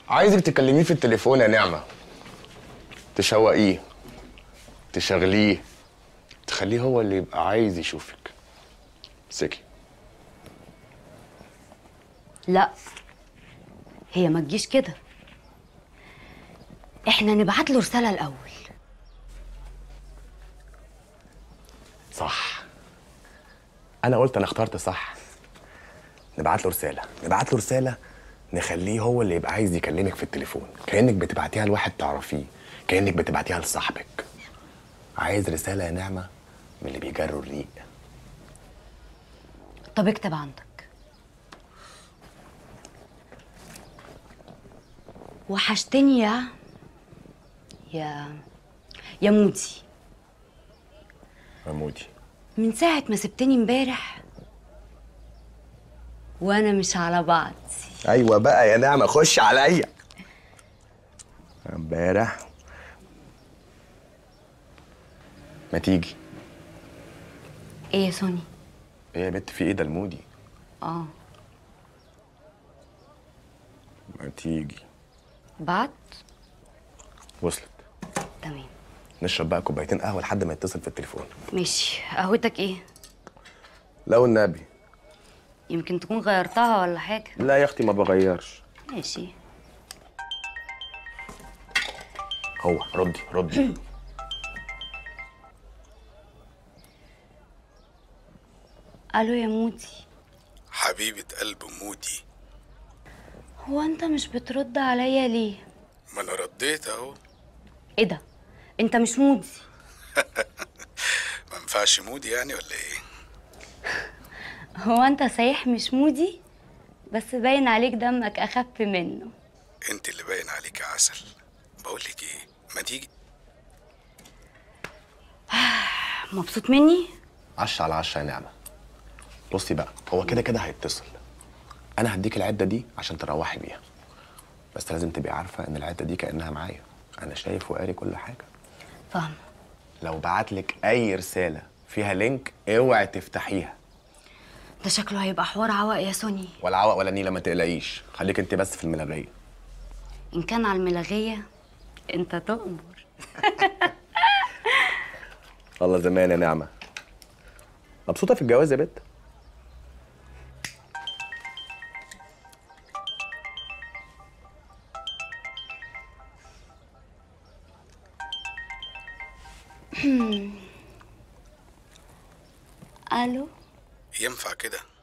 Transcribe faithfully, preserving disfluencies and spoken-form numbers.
عايزك تكلميه في التليفون يا نعمة، تشوقيه، تشغليه، تخليه هو اللي يبقى عايز يشوفك. سكي. لا، هي ما تجيش كده. احنا نبعت له رسالة الأول. صح، أنا قلت أنا اخترت صح. نبعت له رسالة، نبعت له رسالة نخليه هو اللي يبقى عايز يكلمك في التليفون، كأنك بتبعتيها لواحد تعرفيه، كأنك بتبعتيها لصاحبك. عايز رسالة يا نعمة من اللي بيجروا الريق. طب اكتب عندك: وحشتني يا يا يا مودي. يا مودي، من ساعة ما سبتني امبارح وانا مش على بعض. ايوه بقى يا نعمة، خش عليا. امبارح ما تيجي. ايه يا سوني؟ ايه يا بت، في ايه؟ ده المودي. اه، ما تيجي. بعت. وصلت. تمام. نشرب بقى كوبايتين قهوة لحد ما يتصل في التليفون. ماشي. قهوتك ايه؟ لو النبي. يمكن تكون غيرتها ولا حاجة. لا يا اختي ما بغيرش. ماشي. هو ردي ردي. الو يا مودي. حبيبة قلب مودي. هو انت مش بترد عليا ليه؟ ما انا رديت اهو. ايه ده؟ انت مش مودي؟ ما ينفعش مودي يعني ولا ايه؟ هو انت صحيح مش مودي، بس باين عليك دمك اخف منه. انت اللي باين عليك عسل. بقولك ايه، ما تيجي. مبسوط مني؟ عشا على عشا يا نعمة. بصي بقى، هو كده كده هيتصل. انا هديك العدة دي عشان تروحي بيها، بس لازم تبقي عارفة ان العدة دي كأنها معايا، انا شايف وقاري كل حاجة. فاهمة. لو بعتلك اي رسالة فيها لينك اوعي تفتحيها. ده شكله هيبقى حوار عوق يا سوني. ولا عوق ولا نيلة، ما تقلقيش، خليك انت بس في الملغية. ان كان على الملغية انت تؤمر. الله زمان يا نعمة. مبسوطة في الجواز يا بت؟ الو. ينفع كده؟